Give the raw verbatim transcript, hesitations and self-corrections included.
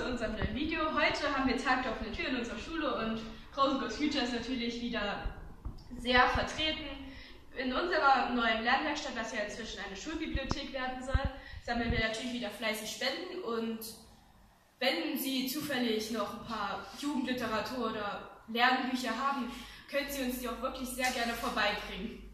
unserem neuen Video. Heute haben wir Tag der offenen Tür in unserer Schule und Frozen Goes Future ist natürlich wieder sehr vertreten. In unserer neuen Lernwerkstatt, was ja inzwischen eine Schulbibliothek werden soll, sammeln wir natürlich wieder fleißig Spenden, und wenn Sie zufällig noch ein paar Jugendliteratur oder Lernbücher haben, können Sie uns die auch wirklich sehr gerne vorbeibringen.